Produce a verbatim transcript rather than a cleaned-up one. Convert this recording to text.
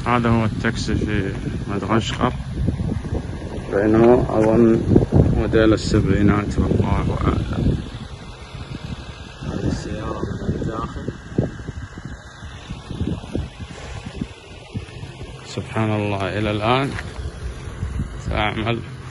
هذا هو التاكسي في مدغشقر، بينه أظن موديل السبعينات والله أعلم. هذه السيارة من الداخل سبحان الله إلى الآن تعمل